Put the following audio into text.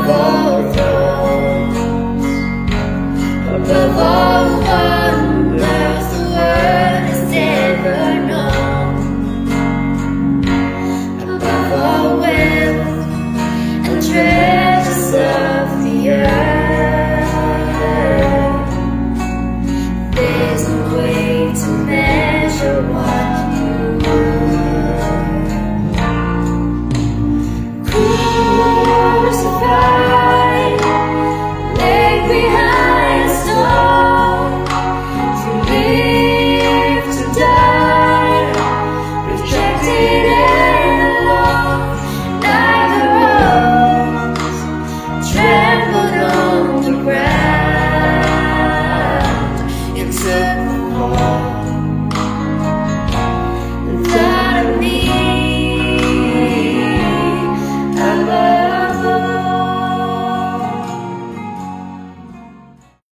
all thrones, above all wonders the world has ever known, above all wealth and treasures of the earth. There's no way to measure what you were. Crucified, laid behind a stone, to live, to die, rejected and alone, like a rose trampled on the ground. It took the fall.